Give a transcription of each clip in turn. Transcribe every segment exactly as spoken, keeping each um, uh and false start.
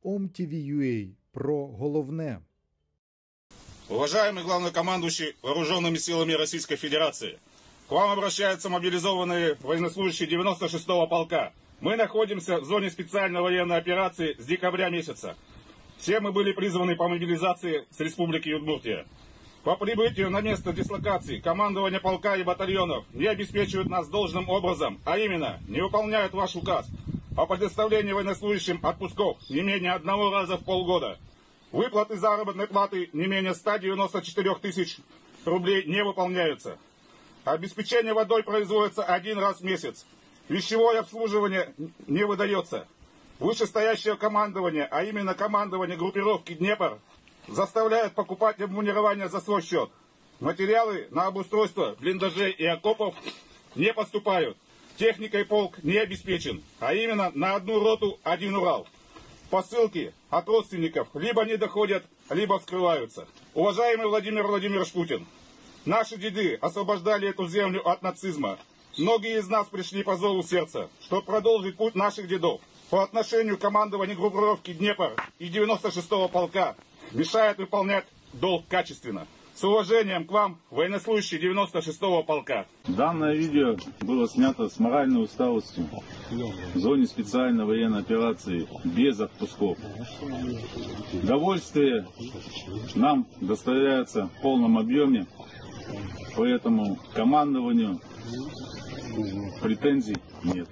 ом-ті-ві.ua про головне. Уважаемый главнокомандующий вооруженными силами Российской Федерации, к вам обращаются мобилизованные военнослужащие девяносто шестого полка. Мы находимся в зоне специальной военной операции с декабря месяца. Все мы были призваны по мобилизации с Республики Удмуртия. По прибытию на место дислокации командование полка и батальонов не обеспечивают нас должным образом, а именно не выполняют ваш указ о предоставлении военнослужащим отпусков не менее одного раза в полгода. Выплаты заработной платы не менее ста девяноста четырёх тысяч рублей не выполняются. Обеспечение водой производится один раз в месяц. Пищевое обслуживание не выдается. Вышестоящее командование, а именно командование группировки «Днепр», заставляет покупать обмундирование за свой счет. Материалы на обустройство блиндажей и окопов не поступают. Техникой полк не обеспечен, а именно на одну роту один Урал. Посылки от родственников либо не доходят, либо скрываются. Уважаемый Владимир Владимирович Путин, наши деды освобождали эту землю от нацизма. Многие из нас пришли по зову сердца, чтобы продолжить путь наших дедов. По отношению к командованию группировки «Днепр» и девяносто шестого полка мешает выполнять долг качественно. С уважением к вам, военнослужащие девяносто шестого полка. Данное видео было снято с моральной усталостью в зоне специальной военной операции без отпусков. Удовольствие нам доставляется в полном объеме, поэтому командованию претензий нет.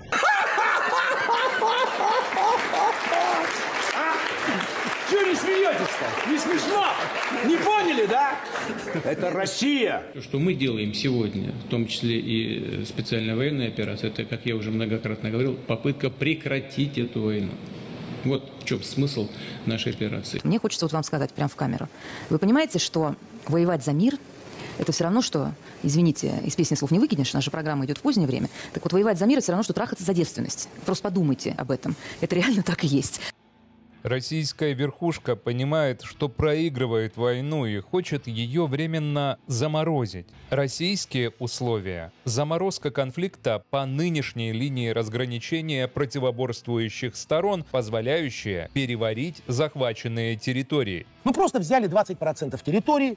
Чего не смеетесь-то? Не смешно? Не поняли, да? Это Россия. То, что мы делаем сегодня, в том числе и специальная военная операция, это, как я уже многократно говорил, попытка прекратить эту войну. Вот в чем смысл нашей операции. Мне хочется вот вам сказать прямо в камеру. Вы понимаете, что воевать за мир – это все равно, что, извините, из песни слов не выкинешь, наша программа идет в позднее время. Так вот, воевать за мир – это все равно, что трахаться за девственность. Просто подумайте об этом. Это реально так и есть. Российская верхушка понимает, что проигрывает войну и хочет ее временно заморозить. Российские условия – заморозка конфликта по нынешней линии разграничения противоборствующих сторон, позволяющая переварить захваченные территории. Ну просто взяли двадцать процентов территории,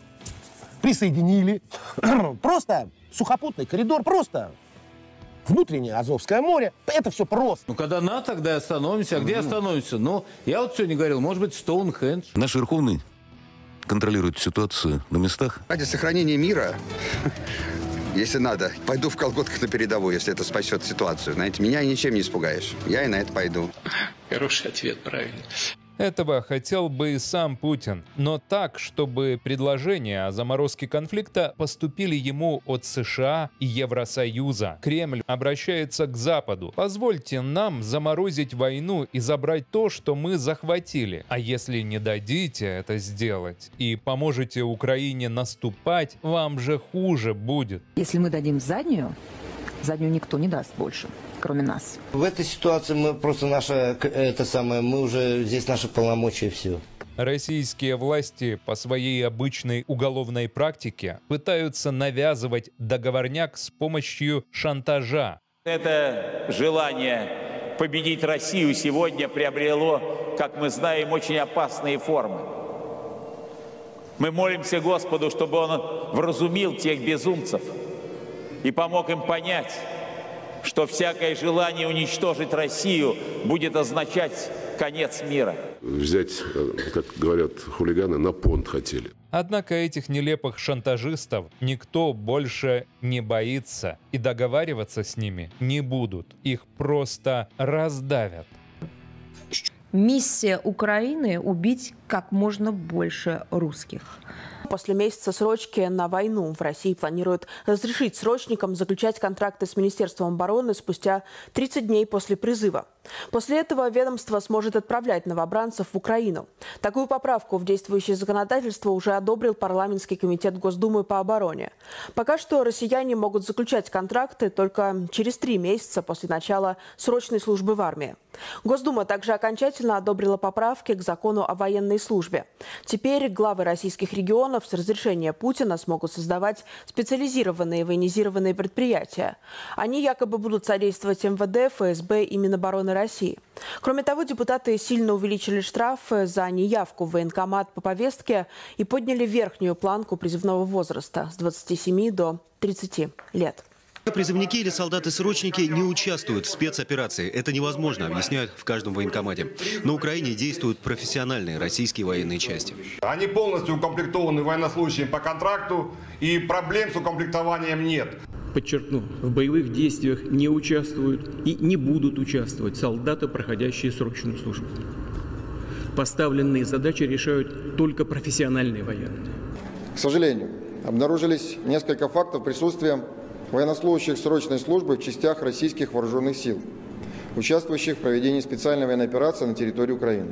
присоединили, просто сухопутный коридор, просто... Внутреннее Азовское море. Это все просто. Ну, когда надо, тогда остановимся. А где остановимся? Ну, я вот сегодня говорил, может быть, Стоунхендж. Наш Верховный контролирует ситуацию на местах. Ради сохранения мира, если надо, пойду в колготках на передовую, если это спасет ситуацию. Знаете, меня ничем не испугаешь. Я и на это пойду. Хороший ответ, правильно. Этого хотел бы и сам Путин, но так, чтобы предложения о заморозке конфликта поступили ему от США и Евросоюза. Кремль обращается к Западу. Позвольте нам заморозить войну и забрать то, что мы захватили. А если не дадите это сделать и поможете Украине наступать, вам же хуже будет. Если мы дадим заднюю, заднюю никто не даст больше, кроме нас. В этой ситуации мы просто наша, это самое, мы уже здесь наши полномочия, все. Российские власти по своей обычной уголовной практике пытаются навязывать договорняк с помощью шантажа. Это желание победить Россию сегодня приобрело, как мы знаем, очень опасные формы. Мы молимся Господу, чтобы Он вразумил тех безумцев и помог им понять, что всякое желание уничтожить Россию будет означать конец мира. Взять, как говорят хулиганы, на понт хотели. Однако этих нелепых шантажистов никто больше не боится, и договариваться с ними не будут. Их просто раздавят. Миссия Украины – убить как можно больше русских. После месяца срочки на войну в России планируют разрешить срочникам заключать контракты с Министерством обороны спустя тридцать дней после призыва. После этого ведомство сможет отправлять новобранцев в Украину. Такую поправку в действующее законодательство уже одобрил парламентский комитет Госдумы по обороне. Пока что россияне могут заключать контракты только через три месяца после начала срочной службы в армии. Госдума также окончательно одобрила поправки к закону о военной службе. Теперь главы российских регионов с разрешения Путина смогут создавать специализированные военизированные предприятия. Они якобы будут содействовать эм вэ дэ, эф эс бэ и Минобороны стороны России. Кроме того, депутаты сильно увеличили штрафы за неявку в военкомат по повестке и подняли верхнюю планку призывного возраста с двадцати семи до тридцати лет. Призывники или солдаты-срочники не участвуют в спецоперации. Это невозможно, объясняют в каждом военкомате. На Украине действуют профессиональные российские военные части. Они полностью укомплектованы военнослужащими по контракту, и проблем с укомплектованием нет. Подчеркну, в боевых действиях не участвуют и не будут участвовать солдаты, проходящие срочную службу. Поставленные задачи решают только профессиональные военные. К сожалению, обнаружились несколько фактов присутствия военнослужащих срочной службы в частях российских вооруженных сил, участвующих в проведении специальной военной операции на территории Украины.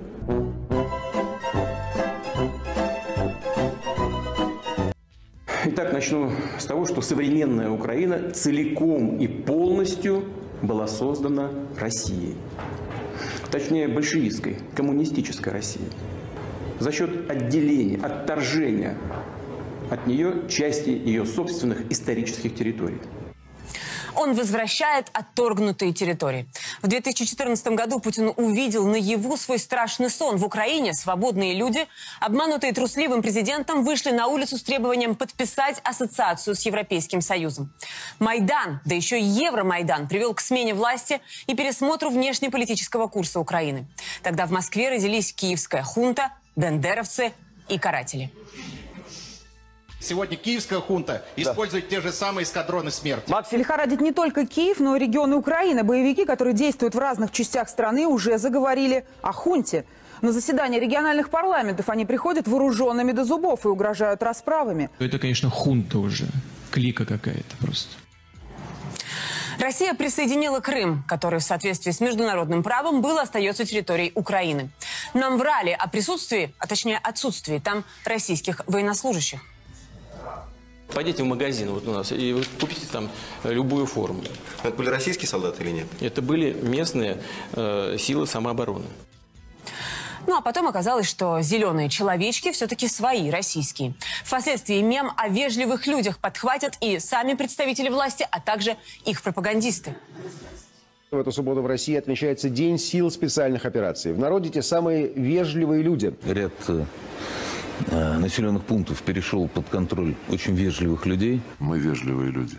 Итак, начну с того, что современная Украина целиком и полностью была создана Россией. Точнее, большевистской, коммунистической Россией. За счет отделения, отторжения от нее части ее собственных исторических территорий. Он возвращает отторгнутые территории. В две тысячи четырнадцатом году Путин увидел наяву свой страшный сон. В Украине свободные люди, обманутые трусливым президентом, вышли на улицу с требованием подписать ассоциацию с Европейским Союзом. Майдан, да еще и Евромайдан, привел к смене власти и пересмотру внешнеполитического курса Украины. Тогда в Москве родились киевская хунта, бендеровцы и каратели. Сегодня киевская хунта использует те же самые эскадроны смерти. Лихорадит не только Киев, но и регионы Украины. Боевики, которые действуют в разных частях страны, уже заговорили о хунте. На заседания региональных парламентов они приходят вооруженными до зубов и угрожают расправами. Это, конечно, хунта уже. Клика какая-то просто. Россия присоединила Крым, который в соответствии с международным правом был и остается территорией Украины. Нам врали о присутствии, а точнее отсутствии там российских военнослужащих. Пойдите в магазин вот у нас и вы купите там любую форму. Это были российские солдаты или нет? Это были местные э, силы самообороны. Ну а потом оказалось, что зеленые человечки все-таки свои, российские. Впоследствии мем о вежливых людях подхватят и сами представители власти, а также их пропагандисты. В эту субботу в России отмечается День сил специальных операций. В народе те самые вежливые люди. Ряд э, населенных пунктов перешел под контроль очень вежливых людей. Мы вежливые люди.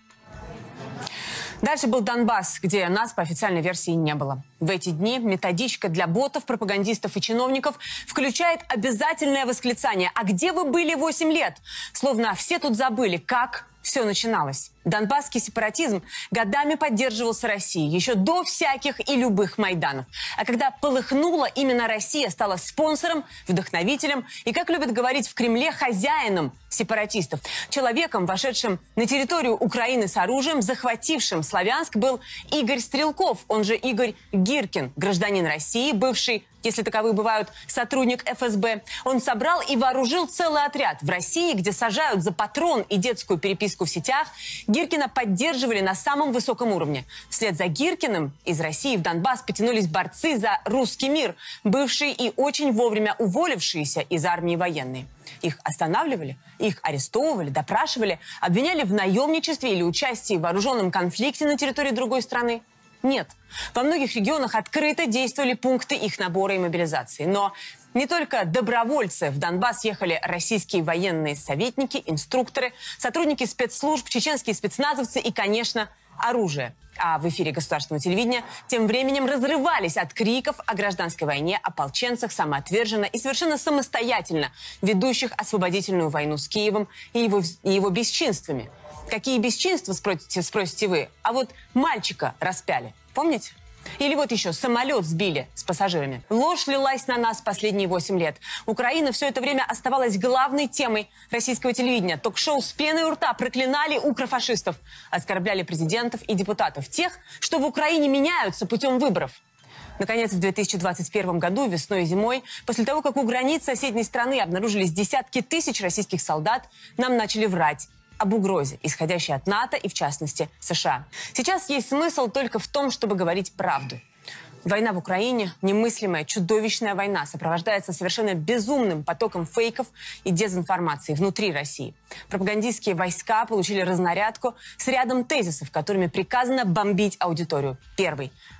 Дальше был Донбасс, где нас по официальной версии не было. В эти дни методичка для ботов, пропагандистов и чиновников включает обязательное восклицание: «А где вы были восемь лет?» Словно все тут забыли, как все начиналось. Донбасский сепаратизм годами поддерживался Россией, еще до всяких и любых Майданов. А когда полыхнуло, именно Россия стала спонсором, вдохновителем и, как любят говорить в Кремле, хозяином сепаратистов. Человеком, вошедшим на территорию Украины с оружием, захватившим Славянск, был Игорь Стрелков, он же Игорь Гиркин, гражданин России, бывший, если таковые бывают, сотрудник эф эс бэ. Он собрал и вооружил целый отряд. В России, где сажают за патрон и детскую переписку в сетях, Гиркина поддерживали на самом высоком уровне. Вслед за Гиркиным из России в Донбасс потянулись борцы за русский мир, бывшие и очень вовремя уволившиеся из армии военные. Их останавливали, их арестовывали, допрашивали, обвиняли в наемничестве или участии в вооруженном конфликте на территории другой страны. Нет. Во многих регионах открыто действовали пункты их набора и мобилизации. Но не только добровольцы. В Донбасс ехали российские военные советники, инструкторы, сотрудники спецслужб, чеченские спецназовцы и, конечно, оружие. А в эфире государственного телевидения тем временем разрывались от криков о гражданской войне, ополченцах, самоотверженно и совершенно самостоятельно ведущих освободительную войну с Киевом и его, и его бесчинствами. Какие бесчинства, спросите, спросите вы? А вот мальчика распяли. Помните? Или вот еще самолет сбили с пассажирами. Ложь лилась на нас последние восемь лет. Украина все это время оставалась главной темой российского телевидения. Ток-шоу с пеной у рта проклинали укрофашистов, оскорбляли президентов и депутатов. Тех, что в Украине меняются путем выборов. Наконец, в две тысячи двадцать первом году, весной и зимой, после того, как у границ соседней страны обнаружились десятки тысяч российских солдат, нам начали врать об угрозе, исходящей от НАТО и, в частности, США. Сейчас есть смысл только в том, чтобы говорить правду. Война в Украине, немыслимая, чудовищная война, сопровождается совершенно безумным потоком фейков и дезинформации внутри России. Пропагандистские войска получили разнарядку с рядом тезисов, которыми приказано бомбить аудиторию. Первый.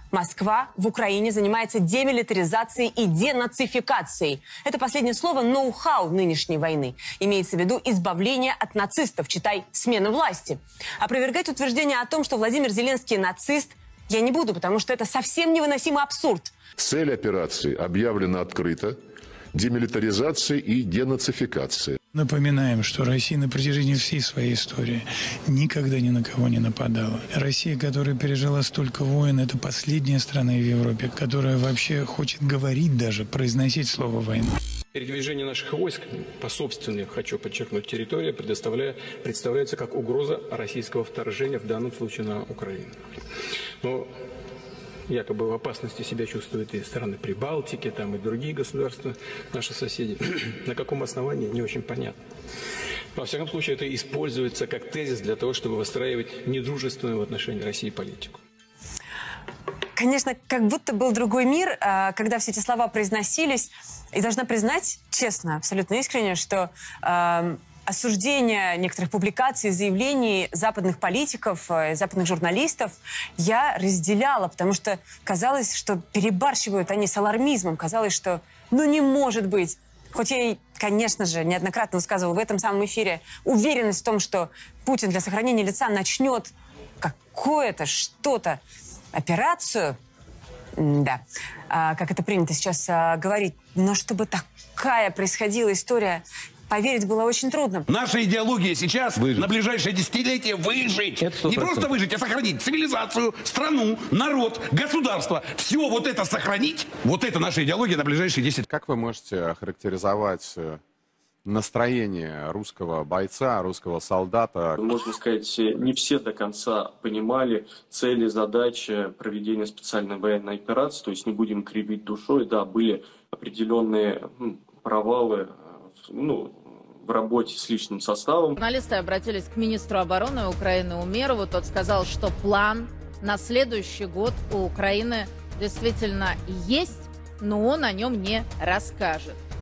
Москва в Украине занимается демилитаризацией и денацификацией. Это последнее слово ноу-хау нынешней войны. Имеется в виду избавление от нацистов, читай, смена власти. Опровергать утверждение о том, что Владимир Зеленский нацист, я не буду, потому что это совсем невыносимый абсурд. Цель операции объявлена открыто. Демилитаризация и денацификация. Напоминаем, что Россия на протяжении всей своей истории никогда ни на кого не нападала. Россия, которая пережила столько войн, это последняя страна в Европе, которая вообще хочет говорить даже, произносить слово «война». Передвижение наших войск по собственной, хочу подчеркнуть, территории представляется как угроза российского вторжения, в данном случае на Украину. Но якобы в опасности себя чувствуют и страны Прибалтики, там и другие государства, наши соседи. На каком основании, не очень понятно. Во всяком случае, это используется как тезис для того, чтобы выстраивать недружественную в отношении России политику. Конечно, как будто был другой мир, когда все эти слова произносились. И должна признать, честно, абсолютно искренне, что э, осуждение некоторых публикаций, заявлений западных политиков, э, западных журналистов я разделяла, потому что казалось, что перебарщивают они с алармизмом. Казалось, что ну не может быть. Хоть я и, конечно же, неоднократно высказывала в этом самом эфире уверенность в том, что Путин для сохранения лица начнет какое-то, что-то, операцию, да, а, как это принято сейчас а, говорить, но чтобы такая происходила история, поверить было очень трудно. Наша идеология сейчас выжить. На ближайшее десятилетие выжить. Не просто выжить, а сохранить цивилизацию, страну, народ, государство. Все вот это сохранить, вот это наша идеология на ближайшие десять. Как вы можете охарактеризовать настроение русского бойца, русского солдата? Можно сказать, не все до конца понимали цели, задачи проведения специальной военной операции, то есть не будем кривить душой, да, были определенные ну, провалы ну, в работе с личным составом. Журналисты обратились к министру обороны Украины Умерову, тот сказал, что план на следующий год у Украины действительно есть, но он о нем не расскажет.